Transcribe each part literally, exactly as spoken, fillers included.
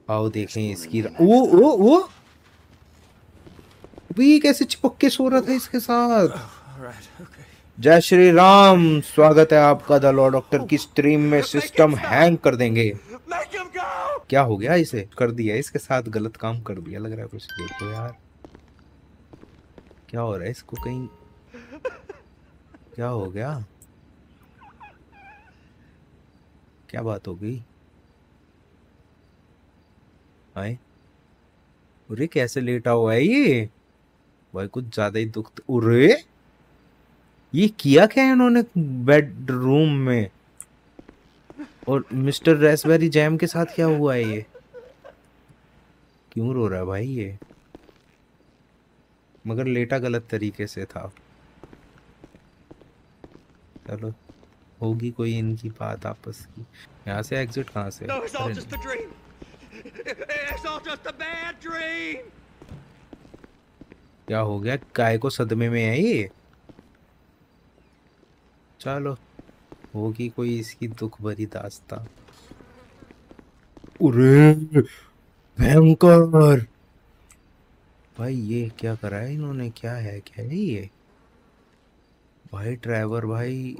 आओ देखें इसकी। वो वो वो भी कैसे चिपक के सो रहा था इसके साथ। जय श्री राम, स्वागत है आपका द लॉ डॉक्टर की स्ट्रीम में। सिस्टम हैंग कर देंगे। क्या हो गया इसे? कर दिया इसके साथ, गलत काम कर दिया लग रहा है कुछ। देखो यार क्या हो रहा है इसको, कहीं क्या हो गया? क्या बात हो गई? आए, अरे कैसे लेटा हुआ है ये भाई, कुछ ज्यादा ही दुख। अरे ये किया क्या है इन्होंने बेडरूम में? और मिस्टर रेसबेरी जैम के साथ क्या हुआ है? ये क्यों रो रहा है भाई ये? मगर लेटा गलत तरीके से था। चलो, होगी कोई इनकी बात आपस की। यहाँ से एग्जिट कहाँ से? No, it's all अरे just a dream. It's all just a bad dream. क्या हो गया? काय को सदमे में है ये? चलो, होगी कोई इसकी दुख भरी दास्तां। अरे भयंकर भाई, ये क्या करा है इन्होंने? क्या है, क्या है ये भाई? ड्राइवर भाई,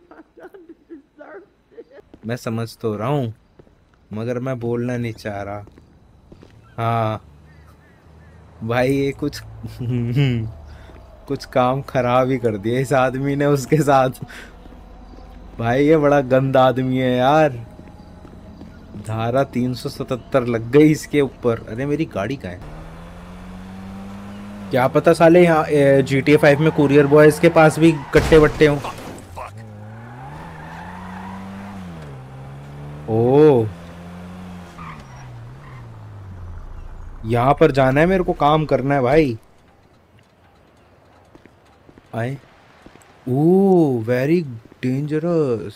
मैं समझ तो रहा हूँ मगर मैं बोलना नहीं चाह रहा। हाँ भाई, ये कुछ कुछ काम खराब ही कर दिया इस आदमी ने उसके साथ। भाई ये बड़ा गंदा आदमी है यार। धारा तीन सौ सतहत्तर लग गई इसके ऊपर। अरे मेरी गाड़ी कहाँ है? क्या पता साले यहाँ जी टी ए फाइव में कुरियर बॉयज के पास भी कट्टे बट्टे हों। ओ, यहाँ पर जाना है मेरे को, काम करना है भाई। आए, ओ वेरी डेंजरस।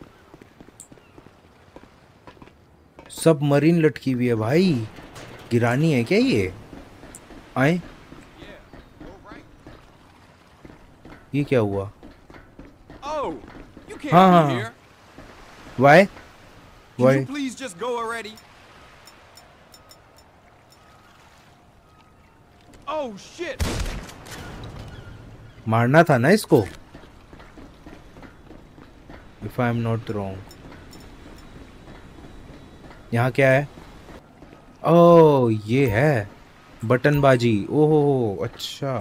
सबमरीन लटकी हुई है भाई, गिरानी है क्या ये? आए, ये क्या हुआ? Oh, you can't हाँ be हाँ here. हाँ, why Can why? you please just go already? Oh shit! मारना था ना इसको, if I am not wrong. यहाँ क्या है? ओ ये है बटनबाजी। ओहो अच्छा,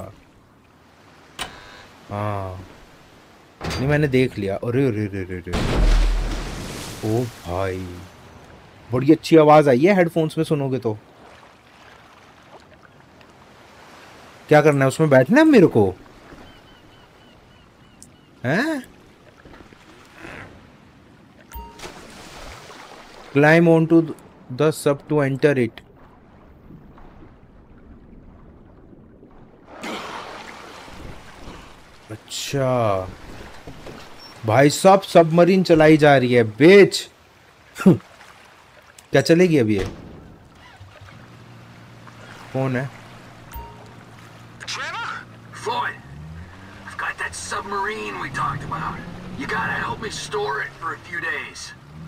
हाँ नहीं मैंने देख लिया। अरे अरे अरे अरे अरे, ओ भाई बड़ी अच्छी आवाज आई है हेडफोन्स में सुनोगे तो। क्या करना है उसमें? बैठना है मेरे को? हैं? Climb on to the sub to enter it. अच्छा भाई साहब, सबमरीन चलाई जा रही है बेच। क्या चलेगी अभी ये? कौन है? Trevor? Floyd, I've got that submarine we talked about. You gotta help me store it for a few days.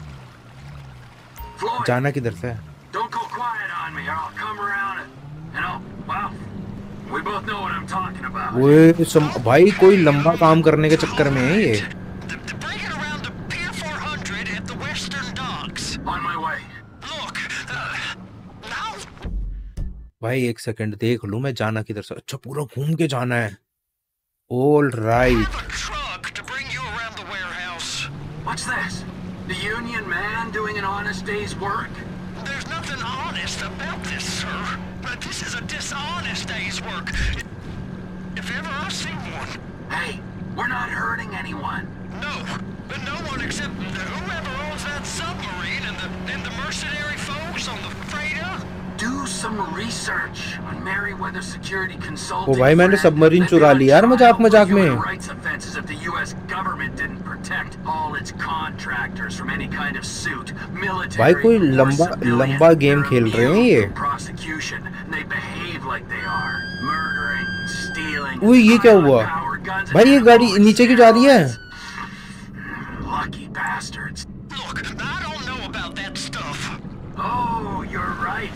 Floyd, जाना किधर से है? don't go quiet on me or I'll come around and, and I'll, well, we both know what I'm talking about. वो सम, भाई कोई लंबा काम करने के चक्कर में है ये। Bring it around to Pier four hundred at the Western Docks. On my way. Look, uh, now. भाई एक सेकंड देख लूं मैं जाना किधर से। अच्छा पूरा घूम के जाना है। All right. What's this? The union man doing an honest day's work? There's nothing honest about this, sir. But this is a dishonest day's work. If ever I've seen one. Hey, we're not hurting anyone. No, but no one except whoever owns that submarine and the and the mercenary foes on the freighter. Do some research on Merryweather Security Consulting. ओ भाई मैंने submarine चुरा लिया यार मजाक मजाक में। Rights offenses if the U S government didn't protect all its contractors from any kind of suit, military. भाई कोई लंबा लंबा गेम खेल रहे हैं ये। Prosecution. They behave like they are. Murdering, stealing. ओए ये क्या हुआ? भाई ये गाड़ी नीचे क्यों जा रही है? Lucky bastards. Look, I don't know about that stuff. Oh, you're right.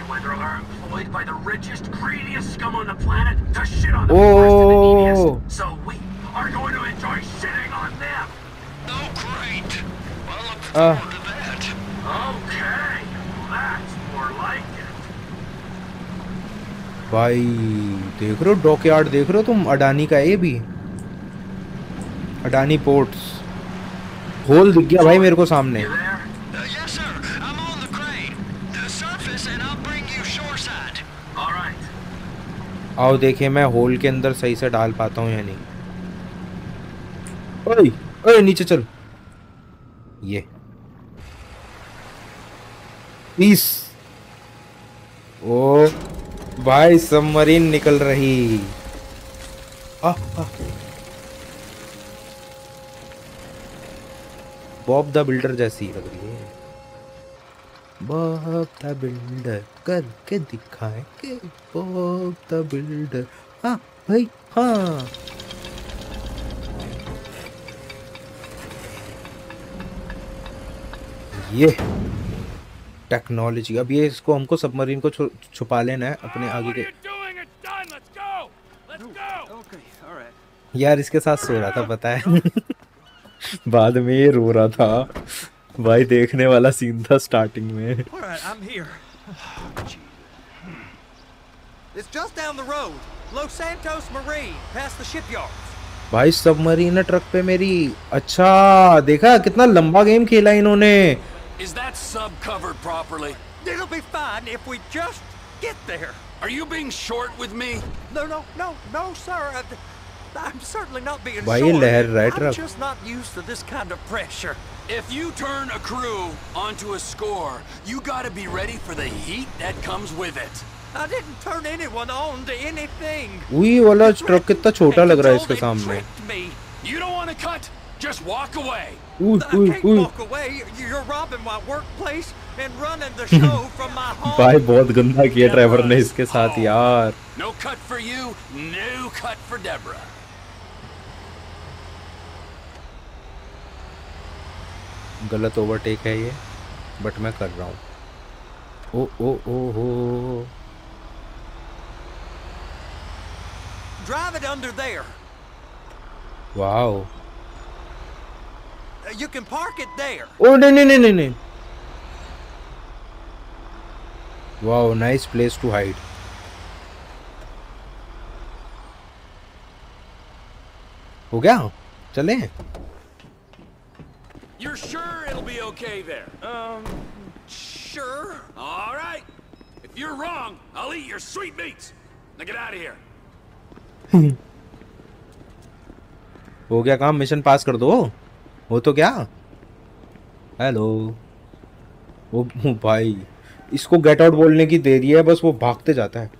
whether they're employed by the richest, greediest scum on the planet to shit on the poorest and the neediest. So we are going to enjoy shitting on them. Oh, great. Well, look Ah. forward to that. Okay, that's more like it. भाई देख रहे हो dockyard, देख रहे हो तुम, अडानी का है ये भी, अडानी पोर्ट्स। होल दिख गया भाई मेरे को सामने। You there? Uh, yes, sir. I'm on the crane. The surface, and I'll bring you shoreside. All right. आओ देखिए मैं होल के अंदर सही से डाल पाता हूँ या नहीं। ओए ओए नीचे चल। ये पीस। ओ भाई सबमरीन निकल रही। आ, आ। बॉब द बिल्डर जैसी लग रही है। बॉब द बिल्डर करके दिखाएंगे, बॉब द बिल्डर। हाँ भाई हाँ। ये टेक्नोलॉजी। अब ये इसको हमको सबमरीन को छु, छुपा लेना है अपने आगे के। यार इसके साथ सो रहा था पता है। बाद में ये रो रहा था भाई, देखने वाला सीन था स्टार्टिंग में। All right, I'm here. It's just down the road. Los Santos Marine, past the shipyards. भाई सबमरीन है ट्रक पे मेरी। अच्छा देखा कितना लंबा गेम खेला इन्होंने। Is that sub covered properly? It'll be fine if we just get there. Are you being short with me? No, no, no, no, sir. I, I'm certainly not being भाई ये short. लहर रहा है I'm truck. just not used to this kind of pressure. If you turn a crew onto a score, you gotta be ready for the heat that comes with it. I didn't turn anyone on to anything. उई वाला truck कितना छोटा लग रहा है इसके सामने। Me. You don't want to cut? Just walk away. उई I उई can't उई। walk away. You're robbing my workplace and running the show from my home. भाई बहुत गंदा किया ड्राइवर ने इसके साथ यार। No cut for you, no cut for Deborah. गलत ओवरटेक है ये, बट मैं कर रहा हूँ। ओ ओ ओ हो। Drive it under there. Wow. You can park it there. ओ नहीं नहीं नहीं नहीं नहीं। Wow nice place to hide. हो गया, चले। You're sure it'll be okay there? Um, sure. All right. If you're wrong, I'll eat your sweet meats. Now get out of here. हो गया काम, मिशन पास कर दो। हो तो क्या। हेलो। वो भाई इसको गेट आउट बोलने की दे दी है, बस वो भागते जाता है।